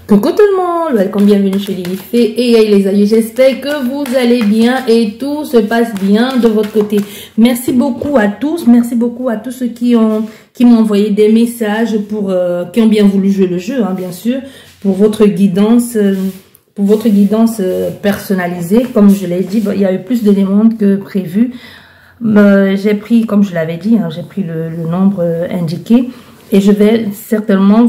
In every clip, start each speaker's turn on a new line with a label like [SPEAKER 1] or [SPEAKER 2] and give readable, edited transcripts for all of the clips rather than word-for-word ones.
[SPEAKER 1] Coucou tout le monde, welcome, bienvenue chez Lilith et les amis, j'espère que vous allez bien et tout se passe bien de votre côté. Merci beaucoup à tous ceux qui m'ont envoyé des messages qui ont bien voulu jouer le jeu, hein, bien sûr, pour votre guidance personnalisée. Comme je l'ai dit, il y a eu plus de demandes que prévu. J'ai pris, comme je l'avais dit, hein, j'ai pris le nombre indiqué. Et je vais certainement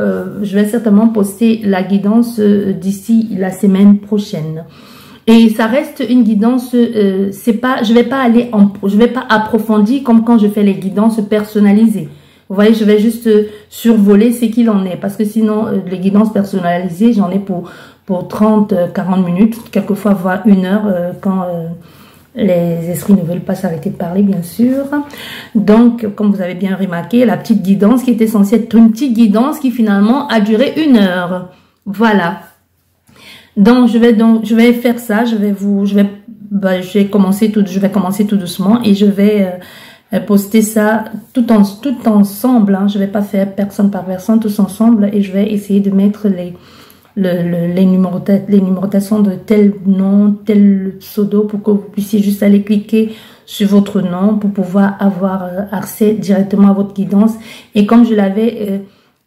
[SPEAKER 1] poster la guidance d'ici la semaine prochaine. Et ça reste une guidance, je vais pas approfondir comme quand je fais les guidances personnalisées. Vous voyez, je vais juste survoler ce qu'il en est, parce que sinon les guidances personnalisées, j'en ai pour 30-40 minutes, quelquefois voire 1 heure quand les esprits ne veulent pas s'arrêter de parler, bien sûr. Donc, comme vous avez bien remarqué, la petite guidance qui était censée être une petite guidance qui finalement a duré 1 heure. Voilà. Donc, je vais faire ça. Je vais commencer tout doucement et je vais poster ça tout ensemble. Hein. Je vais pas faire personne par personne, tous ensemble, et je vais essayer de mettre les numérotations de tel nom, tel pseudo, pour que vous puissiez juste aller cliquer sur votre nom pour pouvoir avoir accès directement à votre guidance. Et comme je l'avais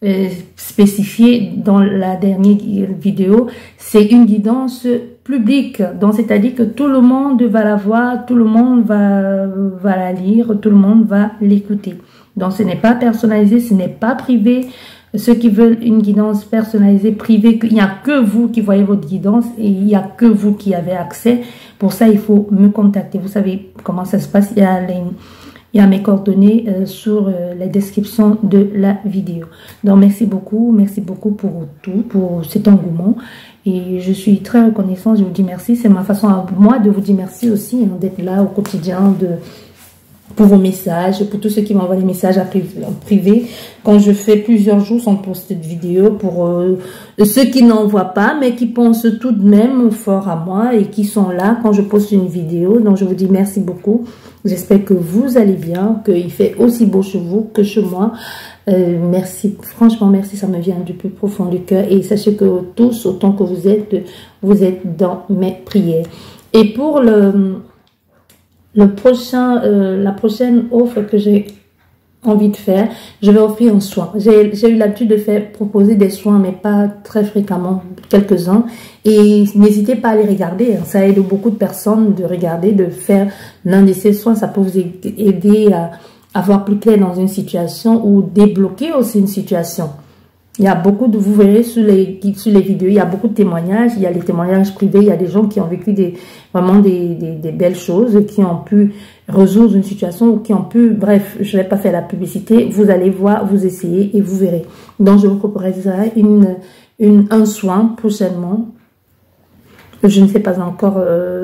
[SPEAKER 1] spécifié dans la dernière vidéo, c'est une guidance publique. Donc, c'est-à-dire que tout le monde va la voir, tout le monde va la lire, tout le monde va l'écouter. Donc, ce n'est pas personnalisé, ce n'est pas privé. Ceux qui veulent une guidance personnalisée, privée, il n'y a que vous qui voyez votre guidance et il n'y a que vous qui avez accès. Pour ça, il faut me contacter. Vous savez comment ça se passe. Il y a mes coordonnées sur la description de la vidéo. Donc, merci beaucoup pour tout, pour cet engouement. Et je suis très reconnaissante, je vous dis merci. C'est ma façon à moi de vous dire merci aussi, hein, d'être là au quotidien, pour vos messages, pour tous ceux qui m'envoient des messages en privé. Quand je fais plusieurs jours sans poster de vidéo, pour ceux qui n'envoient pas, mais qui pensent tout de même fort à moi et qui sont là quand je poste une vidéo. Donc, je vous dis merci beaucoup. J'espère que vous allez bien, qu'il fait aussi beau chez vous que chez moi. Merci, franchement, merci, ça me vient du plus profond du cœur. Et sachez que tous, autant que vous êtes dans mes prières. Et pour la prochaine offre que j'ai envie de faire, je vais offrir un soin. J'ai eu l'habitude de proposer des soins, mais pas très fréquemment, quelques-uns. Et n'hésitez pas à les regarder. Hein. Ça aide beaucoup de personnes de regarder, de faire l'un de ces soins. Ça peut vous aider à voir plus clair dans une situation ou débloquer aussi une situation. Il y a beaucoup vous verrez sur les vidéos, il y a beaucoup de témoignages, il y a les témoignages privés, il y a des gens qui ont vécu vraiment des belles choses, qui ont pu résoudre une situation, ou qui ont pu, bref, je ne vais pas faire la publicité, vous allez voir, vous essayez et vous verrez. Donc, je vous proposerai un soin prochainement. Je ne sais pas encore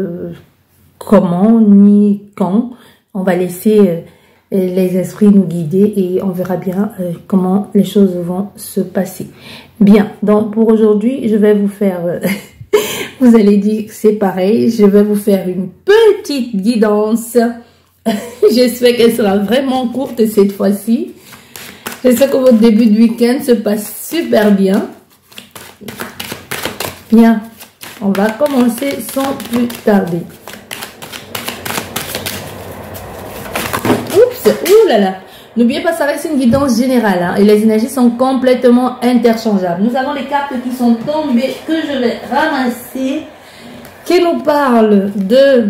[SPEAKER 1] comment ni quand. On va laisser les esprits nous guider et on verra bien comment les choses vont se passer. Bien, donc pour aujourd'hui, je vais vous faire, vous allez dire que c'est pareil, je vais vous faire une petite guidance. J'espère qu'elle sera vraiment courte cette fois-ci. J'espère que votre début de week-end se passe super bien. Bien, on va commencer sans plus tarder. Ouh là là, n'oubliez pas, ça reste une guidance générale, hein, et les énergies sont complètement interchangeables. Nous avons les cartes qui sont tombées, que je vais ramasser, qui nous parlent de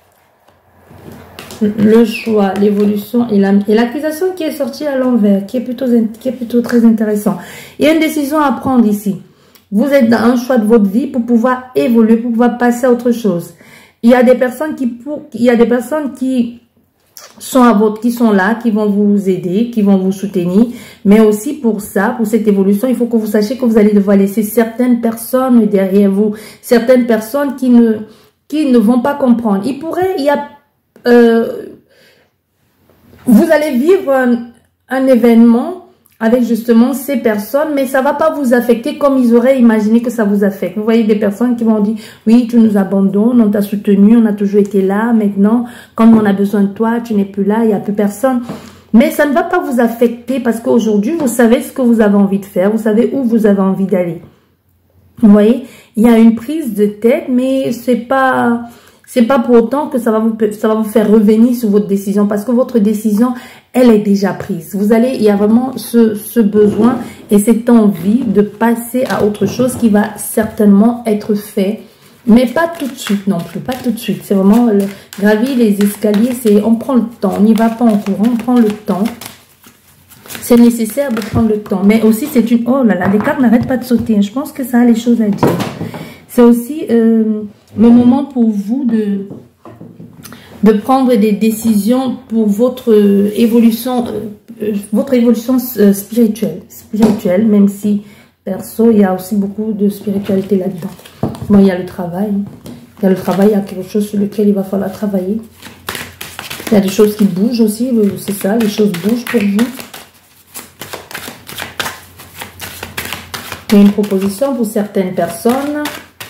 [SPEAKER 1] le choix, l'évolution et l'accusation qui est sortie à l'envers, qui est plutôt très intéressant. Il y a une décision à prendre ici. Vous êtes dans un choix de votre vie pour pouvoir évoluer, pour pouvoir passer à autre chose. Il y a des personnes qui sont là, qui vont vous aider, qui vont vous soutenir. Mais aussi pour ça, pour cette évolution, il faut que vous sachiez que vous allez devoir laisser certaines personnes derrière vous. Certaines personnes qui ne vont pas comprendre. Vous allez vivre un événement avec justement ces personnes, mais ça va pas vous affecter comme ils auraient imaginé que ça vous affecte. Vous voyez des personnes qui vont dire, oui, tu nous abandonnes, on t'a soutenu, on a toujours été là, maintenant, quand on a besoin de toi, tu n'es plus là, il n'y a plus personne. Mais ça ne va pas vous affecter parce qu'aujourd'hui, vous savez ce que vous avez envie de faire, vous savez où vous avez envie d'aller. Vous voyez, il y a une prise de tête, mais c'est pas pour autant que ça va vous faire revenir sur votre décision, parce que votre décision, elle est déjà prise. Il y a vraiment ce besoin et cette envie de passer à autre chose qui va certainement être fait, mais pas tout de suite non plus, pas tout de suite. C'est vraiment gravir les escaliers, on prend le temps, on n'y va pas en courant, on prend le temps. C'est nécessaire de prendre le temps, mais aussi c'est une... Oh là là, les cartes n'arrêtent pas de sauter. Je pense que ça a les choses à dire. C'est aussi le moment pour vous de prendre des décisions pour votre évolution spirituelle, même si perso, il y a aussi beaucoup de spiritualité là-dedans. Bon, il y a le travail. Il y a le travail, il y a quelque chose sur lequel il va falloir travailler. Il y a des choses qui bougent aussi, c'est ça, les choses bougent pour vous. Il y a une proposition pour certaines personnes.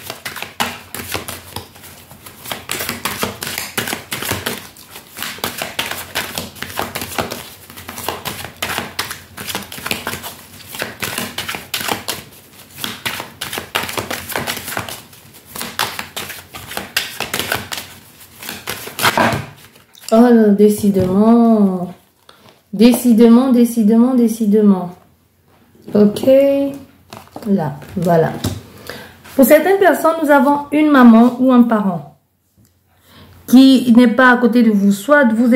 [SPEAKER 1] Oh, décidément. Décidément, décidément, décidément. Ok. Là, voilà. Pour certaines personnes, nous avons une maman ou un parent qui n'est pas à côté de vous. Soit vous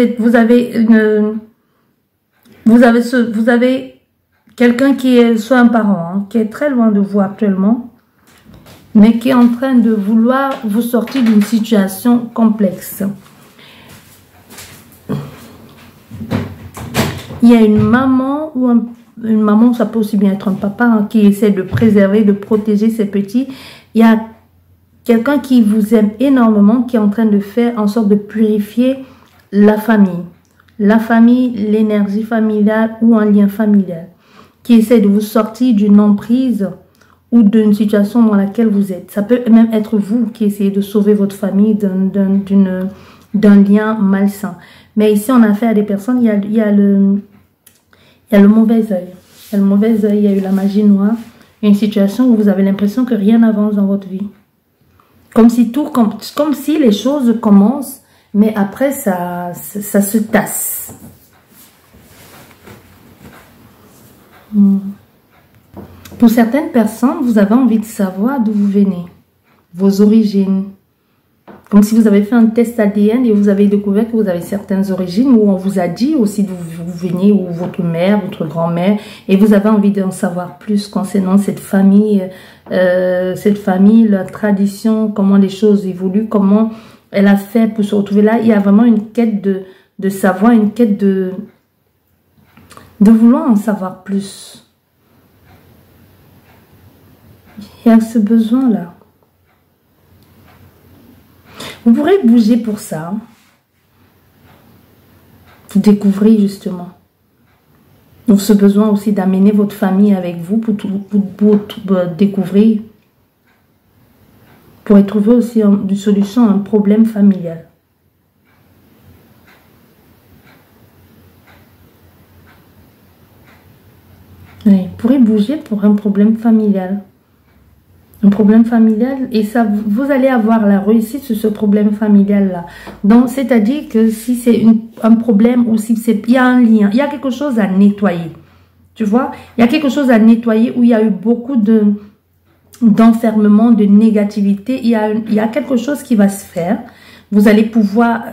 [SPEAKER 1] avez quelqu'un qui est soit un parent, hein, qui est très loin de vous actuellement, mais qui est en train de vouloir vous sortir d'une situation complexe. Il y a une maman ou une maman, ça peut aussi bien être un papa, hein, qui essaie de préserver, de protéger ses petits. Il y a quelqu'un qui vous aime énormément, qui est en train de faire en sorte de purifier la famille. La famille, l'énergie familiale ou un lien familial. Qui essaie de vous sortir d'une emprise ou d'une situation dans laquelle vous êtes. Ça peut même être vous qui essayez de sauver votre famille d'un lien malsain. Mais ici, on a affaire à des personnes, il y a le mauvais œil. Il y a le mauvais œil, il y a eu la magie noire. Une situation où vous avez l'impression que rien n'avance dans votre vie. Comme si les choses commencent, mais après, ça se tasse. Pour certaines personnes, vous avez envie de savoir d'où vous venez, vos origines. Comme si vous avez fait un test ADN et vous avez découvert que vous avez certaines origines, où on vous a dit aussi d'où vous veniez, ou votre mère, votre grand-mère, et vous avez envie d'en savoir plus concernant cette famille, la tradition, comment les choses évoluent, comment elle a fait pour se retrouver là. Il y a vraiment une quête de savoir, une quête de vouloir en savoir plus. Il y a ce besoin-là. Vous pourrez bouger pour ça. Vous découvrez justement. Donc ce besoin aussi d'amener votre famille avec vous pour découvrir. Pour trouver aussi une solution à un problème familial. Oui, vous pourrez bouger pour un problème familial. Un problème familial, et ça, vous allez avoir la réussite sur ce problème familial-là. Donc, c'est-à-dire que si c'est un problème ou si il y a un lien, il y a quelque chose à nettoyer. Tu vois, il y a quelque chose à nettoyer où il y a eu beaucoup d'enfermement, de négativité. Il y a quelque chose qui va se faire. Vous allez pouvoir...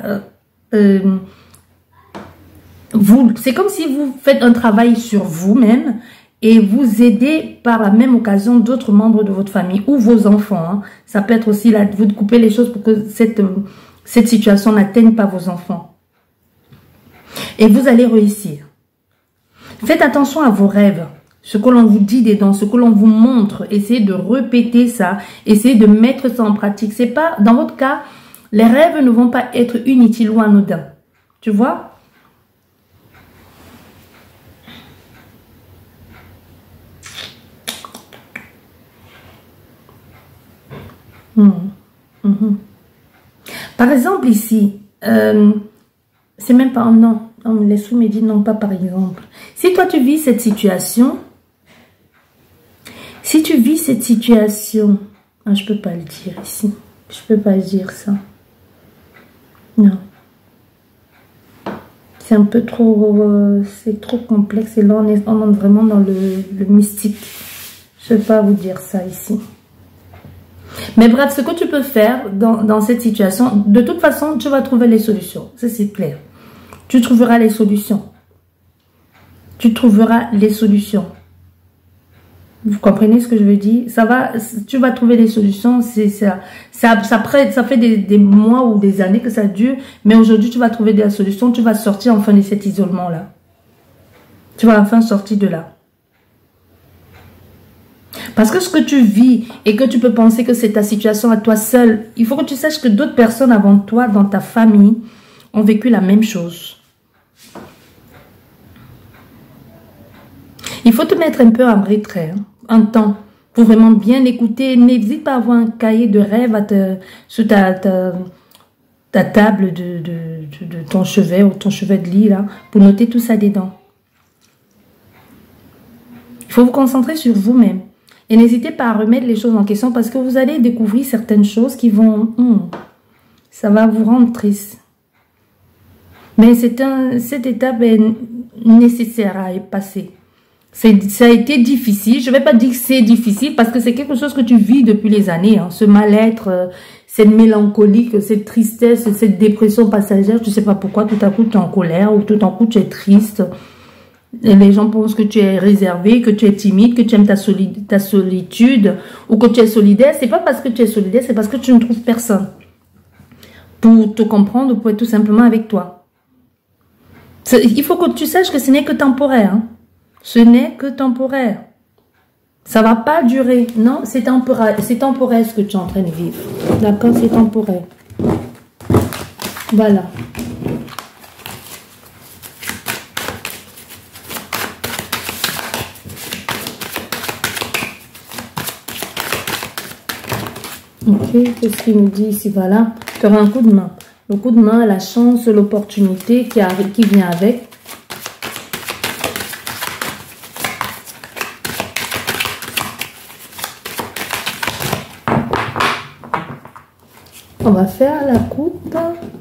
[SPEAKER 1] c'est comme si vous faites un travail sur vous-même et vous aidez par la même occasion d'autres membres de votre famille ou vos enfants. Hein. Ça peut être aussi là, vous coupez les choses pour que cette situation n'atteigne pas vos enfants. Et vous allez réussir. Faites attention à vos rêves. Ce que l'on vous dit dedans, ce que l'on vous montre. Essayez de répéter ça. Essayez de mettre ça en pratique. C'est pas, dans votre cas, les rêves ne vont pas être inutiles ou anodins. Tu vois? Par exemple ici, c'est même pas non, les sous me dit non pas par exemple. Si toi tu vis cette situation, Si tu vis cette situation, ah, je peux pas le dire ici. Je peux pas dire ça. Non. C'est un peu trop, c'est trop complexe. Et là, on est vraiment dans le mystique. Je ne peux pas vous dire ça ici. Mais bref, ce que tu peux faire dans cette situation, de toute façon, tu vas trouver les solutions. Ça, c'est clair. Tu trouveras les solutions. Tu trouveras les solutions. Vous comprenez ce que je veux dire? Tu vas trouver les solutions. Ça fait des mois ou des années que ça dure. Mais aujourd'hui, tu vas trouver des solutions. Tu vas sortir enfin de cet isolement-là. Tu vas enfin sortir de là. Parce que ce que tu vis et que tu peux penser que c'est ta situation à toi seul, il faut que tu saches que d'autres personnes avant toi, dans ta famille, ont vécu la même chose. Il faut te mettre un peu en retrait, hein, un temps, pour vraiment bien écouter. N'hésite pas à avoir un cahier de rêve sur ta table de ton chevet ou ton chevet de lit, là, pour noter tout ça dedans. Il faut vous concentrer sur vous-même. Et n'hésitez pas à remettre les choses en question parce que vous allez découvrir certaines choses qui vont... ça va vous rendre triste. Mais cette étape est nécessaire à passer. Ça a été difficile. Je ne vais pas dire que c'est difficile parce que c'est quelque chose que tu vis depuis les années. Hein. Ce mal-être, cette mélancolie, cette tristesse, cette dépression passagère. Je ne sais pas pourquoi tout à coup tu es en colère ou tout à coup tu es triste. Et les gens pensent que tu es réservé, que tu es timide, que tu aimes ta solitude ou que tu es solidaire. C'est pas parce que tu es solidaire, c'est parce que tu ne trouves personne pour te comprendre ou pour être tout simplement avec toi. Il faut que tu saches que ce n'est que temporaire. Hein. Ce n'est que temporaire. Ça va pas durer. Non, c'est temporaire. C'est temporaire ce que tu es en train de vivre. D'accord, c'est temporaire. Voilà. Ok, qu'est-ce qu'il nous dit ici? Voilà, tu auras un coup de main. Le coup de main, la chance, l'opportunité qui vient avec. On va faire la coupe.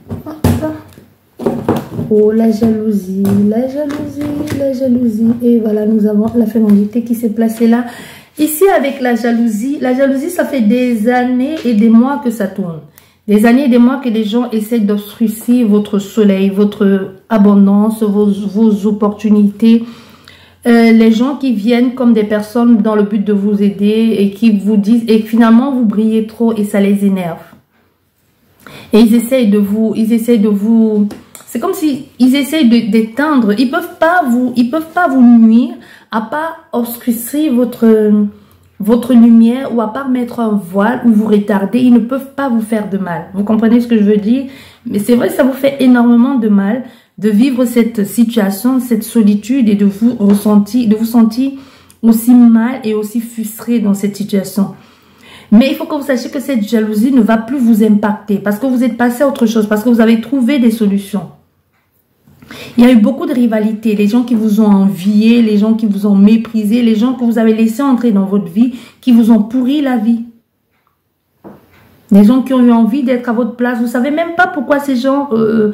[SPEAKER 1] Oh, la jalousie, la jalousie, la jalousie. Et voilà, nous avons la féminité qui s'est placée là. Ici, avec la jalousie, ça fait des années et des mois que ça tourne. Des années et des mois que les gens essaient d'obstruer votre soleil, votre abondance, vos opportunités. Les gens qui viennent comme des personnes dans le but de vous aider et qui vous disent, et finalement vous brillez trop et ça les énerve. Et ils essayent de vous, c'est comme si ils essayent d'éteindre. Ils peuvent pas vous nuire à pas obscurcir votre lumière ou à pas mettre un voile ou vous retarder. Ils ne peuvent pas vous faire de mal. Vous comprenez ce que je veux dire? Mais c'est vrai que ça vous fait énormément de mal de vivre cette situation, cette solitude et de vous sentir aussi mal et aussi frustré dans cette situation. Mais il faut que vous sachiez que cette jalousie ne va plus vous impacter parce que vous êtes passé à autre chose, parce que vous avez trouvé des solutions. Il y a eu beaucoup de rivalités, les gens qui vous ont envié, les gens qui vous ont méprisé, les gens que vous avez laissé entrer dans votre vie, qui vous ont pourri la vie. Les gens qui ont eu envie d'être à votre place, vous ne savez même pas pourquoi ces gens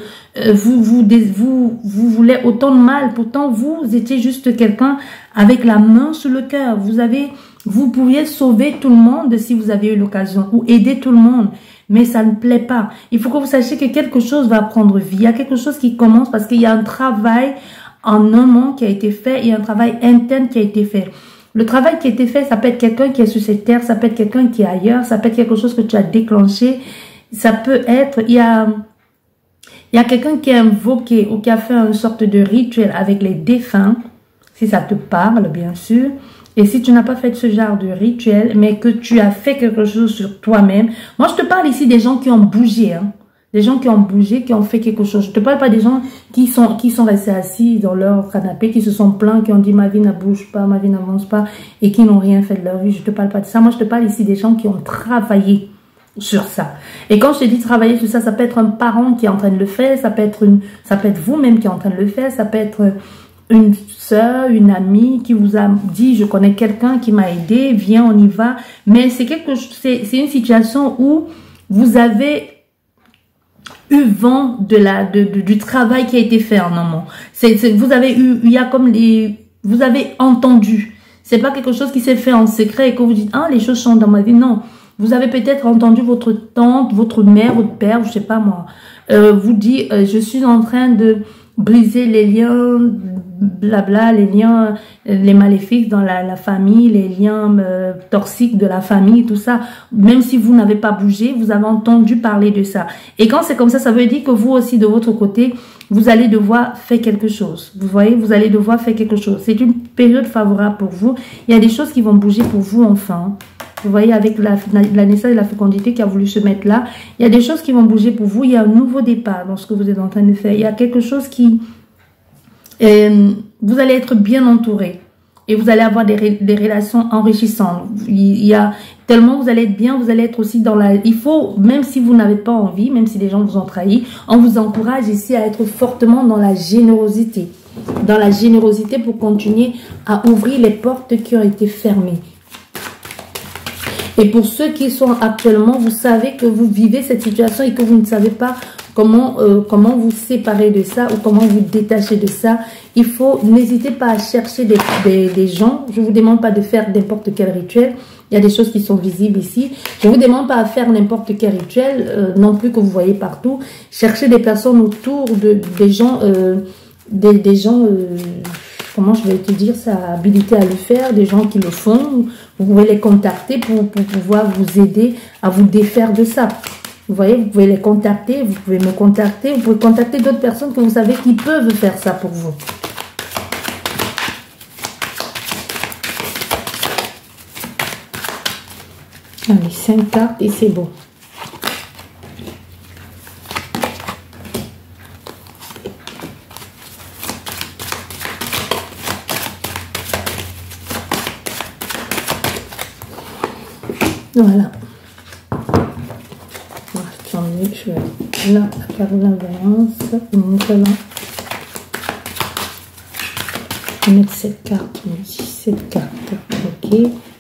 [SPEAKER 1] vous voulaient autant de mal. Pourtant, vous étiez juste quelqu'un avec la main sur le cœur. Vous pouviez sauver tout le monde si vous aviez eu l'occasion ou aider tout le monde. Mais ça ne plaît pas. Il faut que vous sachiez que quelque chose va prendre vie. Il y a quelque chose qui commence parce qu'il y a un travail en amont qui a été fait. Il y a un travail interne qui a été fait. Le travail qui a été fait, ça peut être quelqu'un qui est sur cette terre, ça peut être quelqu'un qui est ailleurs, ça peut être quelque chose que tu as déclenché. Ça peut être, il y a quelqu'un qui a invoqué ou qui a fait une sorte de rituel avec les défunts, si ça te parle, bien sûr. Et si tu n'as pas fait ce genre de rituel, mais que tu as fait quelque chose sur toi-même. Moi, je te parle ici des gens qui ont bougé, hein. Des gens qui ont bougé, qui ont fait quelque chose. Je te parle pas des gens qui sont restés assis dans leur canapé, qui se sont plaints, qui ont dit ma vie ne bouge pas, ma vie n'avance pas et qui n'ont rien fait de leur vie. Je te parle pas de ça. Moi, je te parle ici des gens qui ont travaillé sur ça. Et quand je te dis travailler sur ça, ça peut être un parent qui est en train de le faire, ça peut être vous-même qui est en train de le faire, ça peut être sœur, une amie qui vous a dit, je connais quelqu'un qui m'a aidé, viens, on y va. Mais c'est c'est une situation où vous avez eu vent du travail qui a été fait en amont. Vous avez eu, il y a comme vous avez entendu. C'est pas quelque chose qui s'est fait en secret et que vous dites, ah, les choses changent dans ma vie. Non. Vous avez peut-être entendu votre tante, votre mère, votre père, je sais pas moi, vous dit, je suis en train de briser les liens, blabla, les liens, les maléfiques dans la famille, les liens toxiques de la famille, tout ça. Même si vous n'avez pas bougé, vous avez entendu parler de ça. Et quand c'est comme ça veut dire que vous aussi, de votre côté, vous allez devoir faire quelque chose. Vous voyez, vous allez devoir faire quelque chose. C'est une période favorable pour vous. Il y a des choses qui vont bouger pour vous enfin. Vous voyez, avec la naissance et la fécondité qui a voulu se mettre là, il y a des choses qui vont bouger pour vous. Il y a un nouveau départ dans ce que vous êtes en train de faire. Il y a quelque chose qui... vous allez être bien entouré. Et vous allez avoir des relations enrichissantes. Il y a tellement vous allez être bien, vous allez être aussi dans la... Il faut, même si vous n'avez pas envie, même si les gens vous ont trahi, on vous encourage ici à être fortement dans la générosité. Dans la générosité pour continuer à ouvrir les portes qui ont été fermées. Et pour ceux qui sont actuellement, vous savez que vous vivez cette situation et que vous ne savez pas comment vous séparer de ça ou comment vous détacher de ça. Il faut, n'hésitez pas à chercher des gens. Je ne vous demande pas de faire n'importe quel rituel. Il y a des choses qui sont visibles ici. Je ne vous demande pas à faire n'importe quel rituel non plus que vous voyez partout. Cherchez des personnes autour des gens, comment je vais te dire ça, habilité à le faire, des gens qui le font. Vous pouvez les contacter pour pouvoir vous aider à vous défaire de ça. Vous voyez, vous pouvez les contacter, vous pouvez me contacter, vous pouvez contacter d'autres personnes que vous savez qui peuvent faire ça pour vous. Allez, 5 cartes et c'est bon. Voilà. Je vais là, la carte de la balance. Nous allons mettre cette carte ici, cette carte. Ok.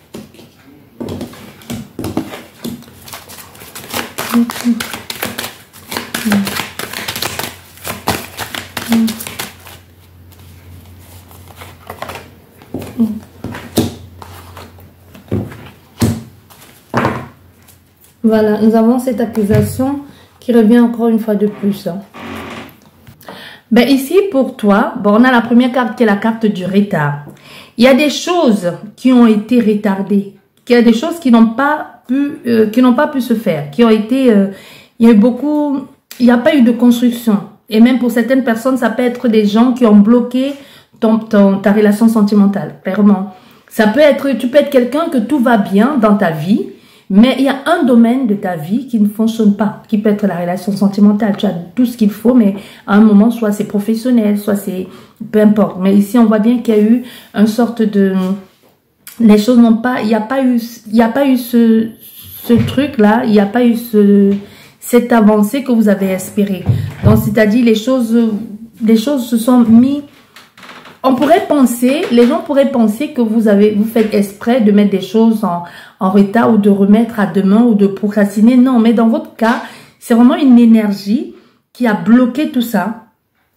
[SPEAKER 1] Voilà, nous avons cette accusation qui revient encore une fois de plus. Ben ici, pour toi, bon, on a la première carte qui est la carte du retard. Il y a des choses qui ont été retardées. Il y a des choses qui n'ont pas pu se faire. Qui ont été... il y a eu beaucoup... Il n'y a pas eu de construction. Et même pour certaines personnes, ça peut être des gens qui ont bloqué ta relation sentimentale. Clairement. Ça peut être... Tu peux être quelqu'un que tout va bien dans ta vie. Mais il y a un domaine de ta vie qui ne fonctionne pas, qui peut être la relation sentimentale. Tu as tout ce qu'il faut, mais à un moment, soit c'est professionnel, soit c'est... Peu importe. Mais ici, on voit bien qu'il y a eu une sorte de... Les choses n'ont pas... Il n'y a pas eu ce truc-là, il n'y a pas eu cette avancée que vous avez espéré. Donc, c'est-à-dire, les choses se sont mis... On pourrait penser, les gens pourraient penser que vous faites exprès de mettre des choses en retard ou de remettre à demain ou de procrastiner. Non, mais dans votre cas, c'est vraiment une énergie qui a bloqué tout ça.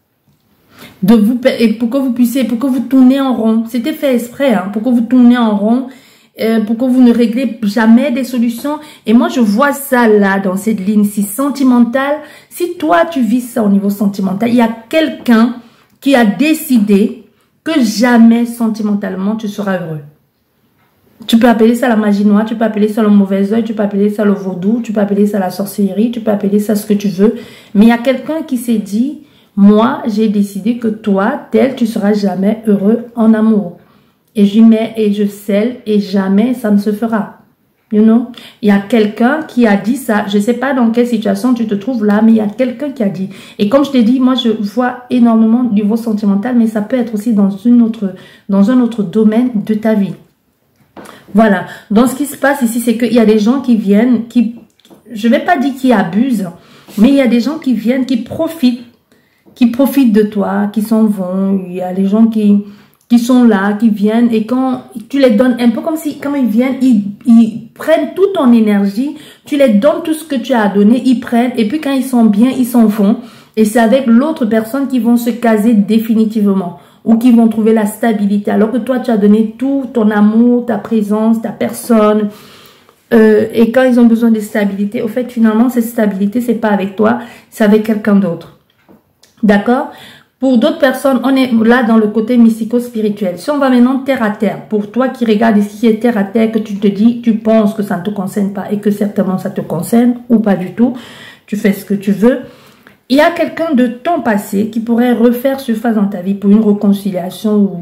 [SPEAKER 1] Et pour que vous tournez en rond. C'était fait exprès, hein, pour que vous tournez en rond, pour que vous ne réglez jamais des solutions. Et moi, je vois ça là, dans cette ligne-ci, sentimentale. Si toi, tu vis ça au niveau sentimental, il y a quelqu'un qui a décidé que jamais sentimentalement tu seras heureux. Tu peux appeler ça la magie noire, tu peux appeler ça le mauvais oeil, tu peux appeler ça le vaudou, tu peux appeler ça la sorcellerie, tu peux appeler ça ce que tu veux. Mais il y a quelqu'un qui s'est dit, moi j'ai décidé que toi, tel, tu seras jamais heureux en amour. Et j'y mets et je scelle et jamais ça ne se fera. You know? Il y a quelqu'un qui a dit ça. Je ne sais pas dans quelle situation tu te trouves là, mais il y a quelqu'un qui a dit. Et comme je t'ai dit, moi, je vois énormément du niveau sentimental, mais ça peut être aussi dans un autre domaine de ta vie. Voilà. Donc, ce qui se passe ici, c'est qu'il y a des gens qui viennent, je ne vais pas dire qui abusent, mais il y a des gens qui viennent, qui profitent de toi, qui s'en vont. Il y a des gens qui qui sont là, qui viennent, et quand tu les donnes un peu comme si, quand ils viennent, ils prennent toute ton énergie, tu les donnes tout ce que tu as donné, ils prennent, et puis quand ils sont bien, ils s'en vont, et c'est avec l'autre personne qui vont se caser définitivement, ou qui vont trouver la stabilité, alors que toi, tu as donné tout ton amour, ta présence, ta personne, et quand ils ont besoin de stabilité, au fait, finalement, cette stabilité, c'est pas avec toi, c'est avec quelqu'un d'autre. D'accord? Pour d'autres personnes, on est là dans le côté mystico-spirituel. Si on va maintenant terre à terre, pour toi qui regardes ici, qui est terre à terre, que tu te dis, tu penses que ça ne te concerne pas et que certainement ça te concerne ou pas du tout, tu fais ce que tu veux. Il y a quelqu'un de ton passé qui pourrait refaire surface dans ta vie pour une réconciliation ou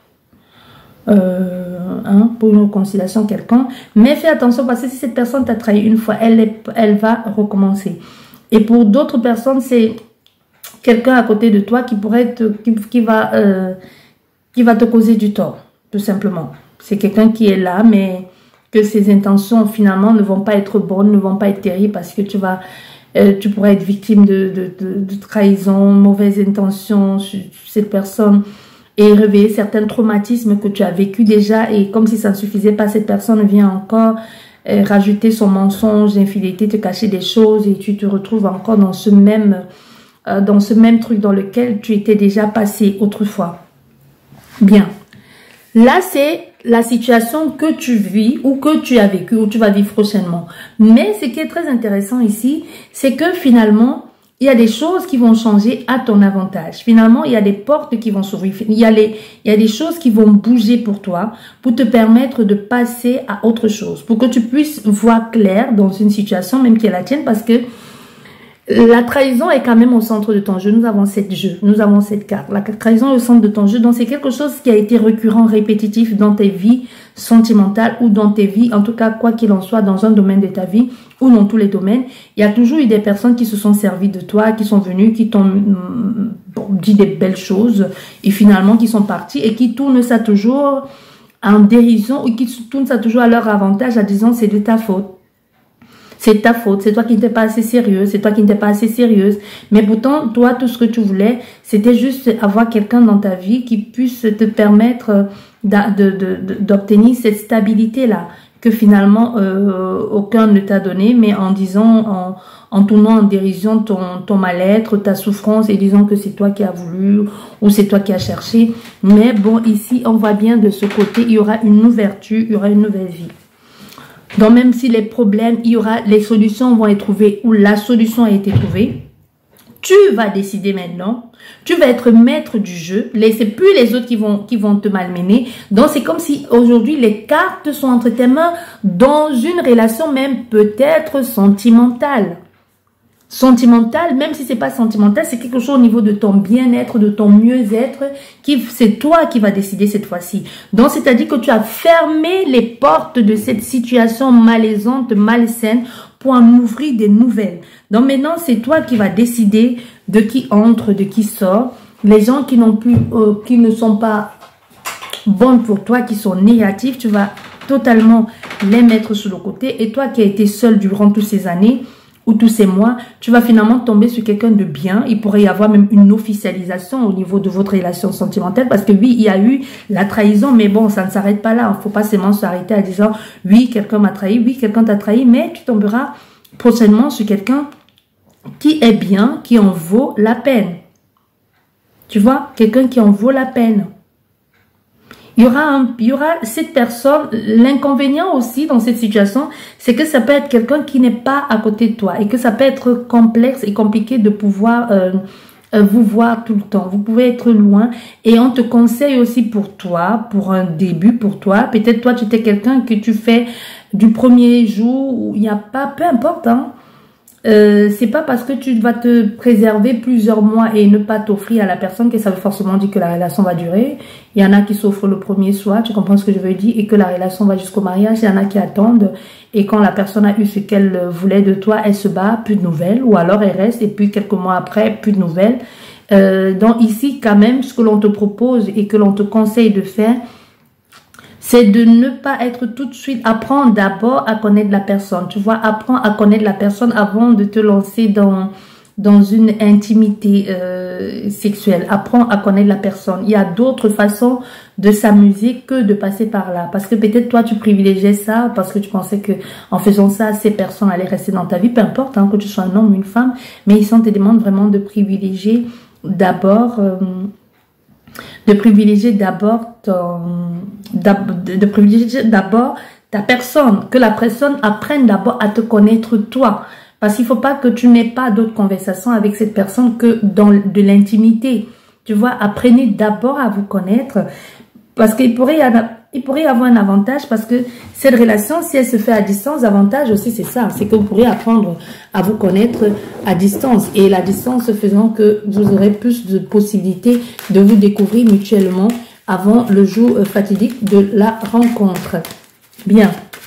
[SPEAKER 1] pour une réconciliation quelconque. Mais fais attention parce que si cette personne t'a trahi une fois, elle va recommencer. Et pour d'autres personnes, c'est quelqu'un à côté de toi qui pourrait qui va te causer du tort, tout simplement. C'est quelqu'un qui est là, mais que ses intentions finalement ne vont pas être bonnes, ne vont pas être terribles parce que tu pourrais être victime de trahison, mauvaises intentions sur cette personne et réveiller certains traumatismes que tu as vécu déjà, et comme si ça ne suffisait pas, cette personne vient encore rajouter son mensonge, infidélité, te cacher des choses et tu te retrouves encore dans ce même truc dans lequel tu étais déjà passé autrefois. Bien. Là, c'est la situation que tu vis ou que tu as vécu ou tu vas vivre prochainement. Mais ce qui est très intéressant ici, c'est que finalement, il y a des choses qui vont changer à ton avantage. Finalement, il y a des portes qui vont s'ouvrir. Il y a des choses qui vont bouger pour toi, pour te permettre de passer à autre chose, pour que tu puisses voir clair dans une situation, même qui est la tienne, parce que la trahison est quand même au centre de ton jeu. Nous avons cette jeu, nous avons cette carte. La trahison est au centre de ton jeu. Donc, c'est quelque chose qui a été récurrent, répétitif dans tes vies sentimentales ou dans tes vies. En tout cas, quoi qu'il en soit, dans un domaine de ta vie ou dans tous les domaines, il y a toujours eu des personnes qui se sont servies de toi, qui sont venues, qui t'ont dit des belles choses et finalement qui sont parties et qui tournent ça toujours en dérision ou qui tournent ça toujours à leur avantage en disant c'est de ta faute. C'est ta faute, c'est toi qui n'étais pas assez sérieuse, c'est toi qui n'étais pas assez sérieuse. Mais pourtant, toi, tout ce que tu voulais, c'était juste avoir quelqu'un dans ta vie qui puisse te permettre d'obtenir cette stabilité-là, que finalement, aucun ne t'a donné, mais en disant, en tournant en dérision ton mal-être, ta souffrance, et disant que c'est toi qui as voulu, ou c'est toi qui as cherché. Mais bon, ici, on voit bien de ce côté, il y aura une ouverture, il y aura une nouvelle vie. Donc même si les problèmes, les solutions vont être trouvées ou la solution a été trouvée, tu vas décider maintenant, tu vas être maître du jeu, c'est plus les autres qui vont te malmener. Donc c'est comme si aujourd'hui les cartes sont entre tes mains dans une relation même peut-être sentimentale. Sentimental, même si c'est pas sentimental, c'est quelque chose au niveau de ton bien-être, de ton mieux-être, c'est toi qui vas décider cette fois-ci. Donc, c'est-à-dire que tu as fermé les portes de cette situation malaisante, malsaine, pour en ouvrir des nouvelles. Donc, maintenant, c'est toi qui vas décider de qui entre, de qui sort. Les gens qui ne sont pas bons pour toi, qui sont négatifs, tu vas totalement les mettre sur le côté. Et toi qui as été seul durant toutes ces années, ou tous ces mois, tu vas finalement tomber sur quelqu'un de bien. Il pourrait y avoir même une officialisation au niveau de votre relation sentimentale parce que oui, il y a eu la trahison, mais bon, ça ne s'arrête pas là. Il ne faut pas seulement s'arrêter à disant oui, quelqu'un m'a trahi, oui, quelqu'un t'a trahi, mais tu tomberas prochainement sur quelqu'un qui est bien, qui en vaut la peine. Tu vois, quelqu'un qui en vaut la peine. Il y aura cette personne, l'inconvénient aussi dans cette situation, c'est que ça peut être quelqu'un qui n'est pas à côté de toi et que ça peut être complexe et compliqué de pouvoir vous voir tout le temps. Vous pouvez être loin et on te conseille aussi pour toi, pour un début pour toi. Peut-être toi, tu étais quelqu'un que tu fais du premier jour où il n'y a pas, peu importe, hein. C'est pas parce que tu vas te préserver plusieurs mois et ne pas t'offrir à la personne que ça veut forcément dire que la relation va durer. Il y en a qui s'offrent le premier soir, tu comprends ce que je veux dire, et que la relation va jusqu'au mariage. Il y en a qui attendent et quand la personne a eu ce qu'elle voulait de toi, elle se bat, plus de nouvelles, ou alors elle reste et puis quelques mois après, plus de nouvelles. Donc ici, quand même, ce que l'on te propose et que l'on te conseille de faire, c'est de ne pas être tout de suite, apprendre d'abord à connaître la personne. Tu vois, apprends à connaître la personne avant de te lancer dans dans une intimité sexuelle. Apprends à connaître la personne. Il y a d'autres façons de s'amuser que de passer par là. Parce que peut-être toi, tu privilégiais ça parce que tu pensais que en faisant ça, ces personnes allaient rester dans ta vie. Peu importe, hein, que tu sois un homme ou une femme. Mais ici, on te demande vraiment de privilégier d'abord... de privilégier d'abord ta personne, que la personne apprenne d'abord à te connaître toi, parce qu'il faut pas que tu n'aies pas d'autres conversations avec cette personne que dans de l'intimité, tu vois. Apprenez d'abord à vous connaître, parce qu'il pourrait y avoir un avantage, parce que cette relation, si elle se fait à distance, l'avantage aussi c'est ça, c'est que vous pourrez apprendre à vous connaître à distance, et la distance faisant que vous aurez plus de possibilités de vous découvrir mutuellement avant le jour fatidique de la rencontre. Bien.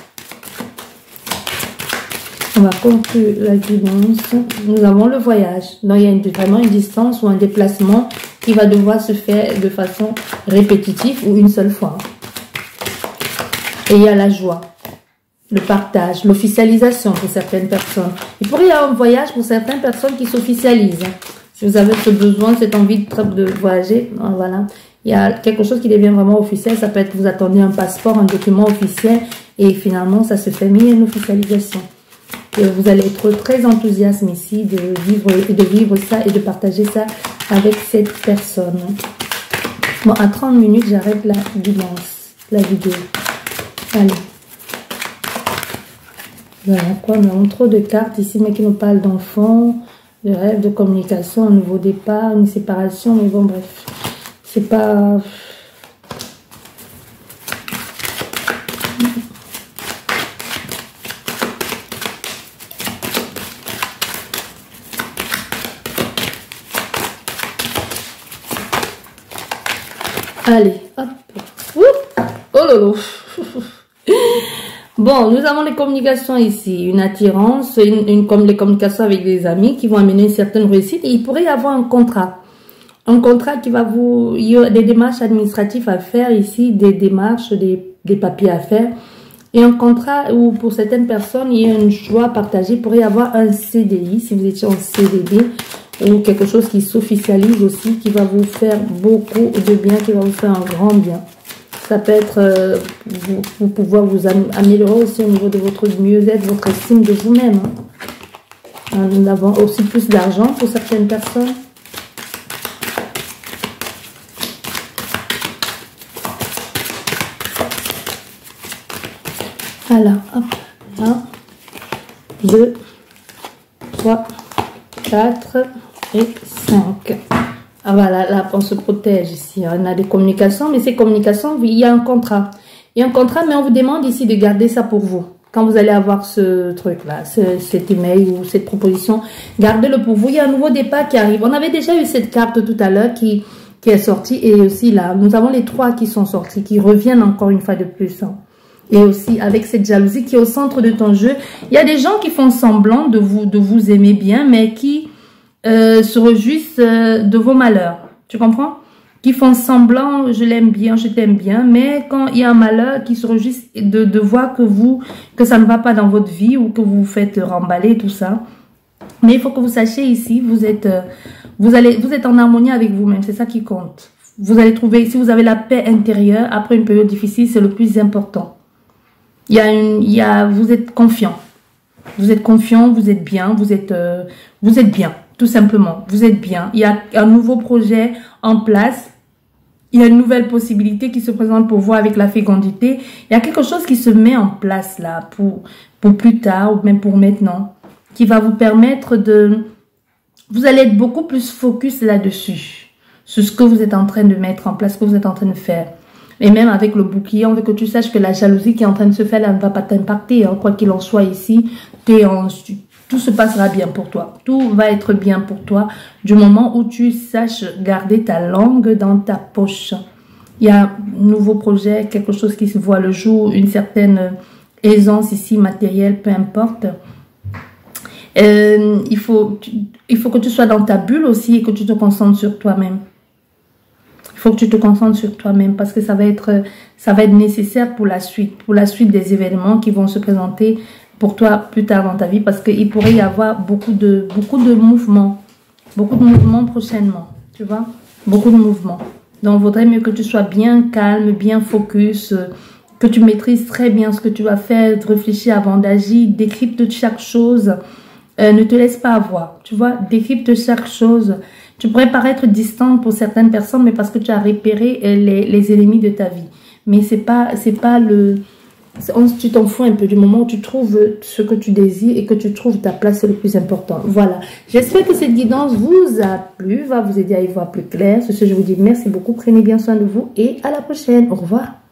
[SPEAKER 1] On va conclure la guidance. Nous avons le voyage. Donc, il y a vraiment une distance ou un déplacement qui va devoir se faire de façon répétitive ou une seule fois. Et il y a la joie, le partage, l'officialisation pour certaines personnes. Il pourrait y avoir un voyage pour certaines personnes qui s'officialisent. Si vous avez ce besoin, cette envie de voyager, voilà. Il y a quelque chose qui devient vraiment officiel. Ça peut être que vous attendez un passeport, un document officiel. Et finalement, ça se fait, mais il y a une officialisation. Et vous allez être très enthousiaste ici de vivre ça et de partager ça avec cette personne. Bon, à 30 minutes, j'arrête la guidance, la vidéo. Allez. Voilà quoi, nous avons trop de cartes ici, mais qui nous parlent d'enfants, de rêves, de communication, un nouveau départ, une séparation, mais bon, bref. C'est pas... Allez, hop. Oh lolo. Bon, nous avons les communications ici. Une attirance, comme les communications avec des amis qui vont amener une certaine réussite. Et il pourrait y avoir un contrat. Un contrat qui va vous... Il y a des démarches administratives à faire ici, des démarches, des papiers à faire. Et un contrat où pour certaines personnes, il y a une joie partagée. Il pourrait y avoir un CDI, si vous étiez en CDD. Ou quelque chose qui s'officialise aussi, qui va vous faire beaucoup de bien, qui va vous faire un grand bien. Ça peut être pour pouvoir vous améliorer aussi au niveau de votre mieux-être, votre estime de vous-même. Nous avons aussi plus d'argent pour certaines personnes. Alors, hop, 1, 2, 3, 4 et 5. Ah voilà, là on se protège ici. On a des communications, mais ces communications, il y a un contrat. Il y a un contrat, mais on vous demande ici de garder ça pour vous. Quand vous allez avoir ce truc-là, cet email ou cette proposition, gardez-le pour vous. Il y a un nouveau départ qui arrive. On avait déjà eu cette carte tout à l'heure qui est sortie. Et aussi là, nous avons les 3 qui sont sortis, qui reviennent encore une fois de plus. Et aussi avec cette jalousie qui est au centre de ton jeu. Il y a des gens qui font semblant de vous aimer bien, mais qui se réjouissent de vos malheurs. Tu comprends? Qui font semblant, je l'aime bien, je t'aime bien, mais quand il y a un malheur, qui se réjouissent de voir que ça ne va pas dans votre vie ou que vous vous faites remballer, tout ça. Mais il faut que vous sachiez ici, vous êtes en harmonie avec vous-même, c'est ça qui compte. Vous allez trouver, si vous avez la paix intérieure, après une période difficile, c'est le plus important. Vous êtes confiant. Vous êtes confiant, vous êtes bien, vous êtes bien, tout simplement. Vous êtes bien. Il y a un nouveau projet en place. Il y a une nouvelle possibilité qui se présente pour vous avec la fécondité. Il y a quelque chose qui se met en place là pour plus tard ou même pour maintenant, qui va vous permettre vous allez être beaucoup plus focus là-dessus, sur ce que vous êtes en train de mettre en place, ce que vous êtes en train de faire. Et même avec le bouclier, on veut que tu saches que la jalousie qui est en train de se faire, là, ne va pas t'impacter. Hein. Quoi qu'il en soit ici, tout se passera bien pour toi. Tout va être bien pour toi du moment où tu saches garder ta langue dans ta poche. Il y a un nouveau projet, quelque chose qui se voit le jour, une certaine aisance ici, matérielle, peu importe. Il faut que tu sois dans ta bulle aussi et que tu te concentres sur toi-même. Il faut que tu te concentres sur toi-même parce que ça va être nécessaire pour la suite des événements qui vont se présenter pour toi plus tard dans ta vie, parce qu'il pourrait y avoir beaucoup de mouvements prochainement, tu vois, beaucoup de mouvements. Donc, il vaudrait mieux que tu sois bien calme, bien focus, que tu maîtrises très bien ce que tu vas faire, réfléchir avant d'agir, décrypte chaque chose, ne te laisse pas avoir, tu vois, décrypte chaque chose. Tu pourrais paraître distante pour certaines personnes, mais parce que tu as repéré les ennemis de ta vie. Mais c'est pas tu t'en fous un peu du moment où tu trouves ce que tu désires et que tu trouves ta place, c'est le plus important. Voilà. J'espère que cette guidance vous a plu, va vous aider à y voir plus clair. Sur ce, je vous dis merci beaucoup. Prenez bien soin de vous et à la prochaine. Au revoir.